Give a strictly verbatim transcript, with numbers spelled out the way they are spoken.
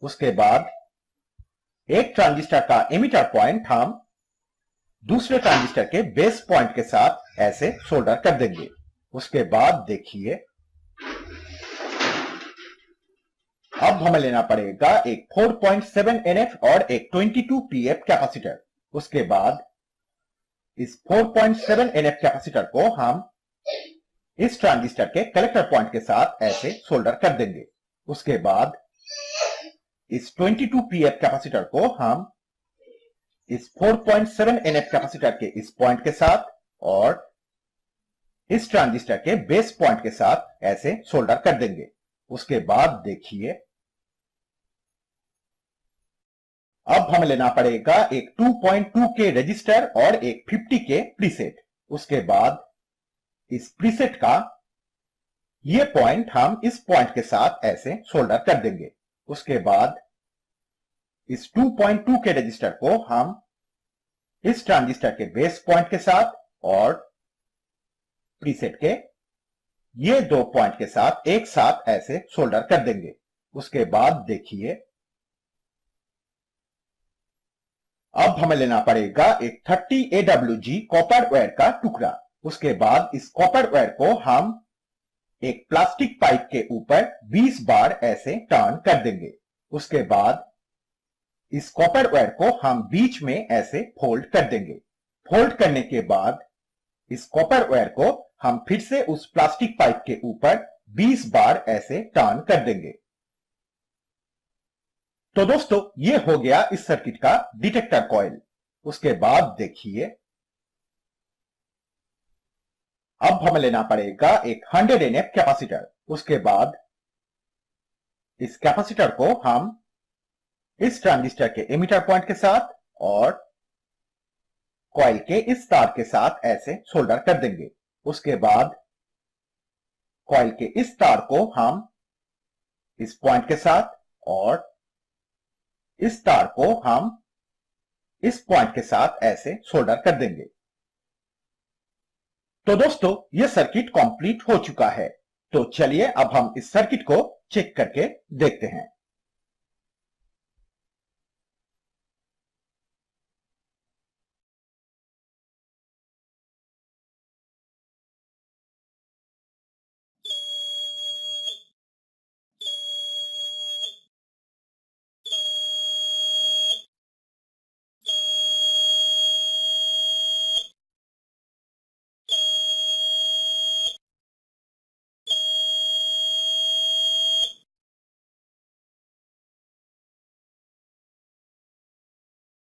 उसके बाद एक ट्रांजिस्टर का एमिटर पॉइंट हम दूसरे ट्रांजिस्टर के बेस पॉइंट के साथ ऐसे सोल्डर कर देंगे। उसके बाद देखिए, अब हमें लेना पड़ेगा एक four point seven N F और एक twenty two P F capacitor. उसके बाद इस four point seven N F capacitor को हम इस ट्रांजिस्टर के कलेक्टर पॉइंट के साथ ऐसे सोल्डर कर देंगे। उसके बाद इस twenty two P F capacitor को हम इस four point seven N F capacitor के इस पॉइंट के साथ और इस ट्रांजिस्टर के बेस पॉइंट के साथ ऐसे सोल्डर कर देंगे। उसके बाद देखिए, अब हमें लेना पड़ेगा एक two point two K resistor और एक फिफ्टी के प्रीसेट। उसके बाद इस प्रीसेट का ये पॉइंट हम इस पॉइंट के साथ ऐसे सोल्डर कर देंगे। उसके बाद इस two point two K resistor को हम इस ट्रांजिस्टर के बेस पॉइंट के साथ और प्रीसेट के ये दो पॉइंट के साथ एक साथ ऐसे सोल्डर कर देंगे। उसके बाद देखिए, अब हमें लेना पड़ेगा एक thirty A W G copper wire का टुकड़ा। उसके बाद इस कॉपर वायर को हम एक प्लास्टिक पाइप के ऊपर बीस बार ऐसे टर्न कर देंगे। उसके बाद इस कॉपर वायर को हम बीच में ऐसे फोल्ड कर देंगे। फोल्ड करने के बाद इस कॉपर वायर को हम फिर से उस प्लास्टिक पाइप के ऊपर बीस बार ऐसे टर्न कर देंगे। तो दोस्तों, ये हो गया इस सर्किट का डिटेक्टर कॉइल। उसके बाद देखिए, अब हमें लेना पड़ेगा एक हंड्रेड एन एफ कैपेसिटर। उसके बाद इस कैपेसिटर को हम इस ट्रांजिस्टर के एमिटर पॉइंट के साथ और कॉइल के इस तार के साथ ऐसे सोल्डर कर देंगे। उसके बाद कॉइल के इस तार को हम इस पॉइंट के साथ और इस तार को हम इस पॉइंट के साथ ऐसे सोल्डर कर देंगे। तो दोस्तों, यह सर्किट कंप्लीट हो चुका है। तो चलिए अब हम इस सर्किट को चेक करके देखते हैं।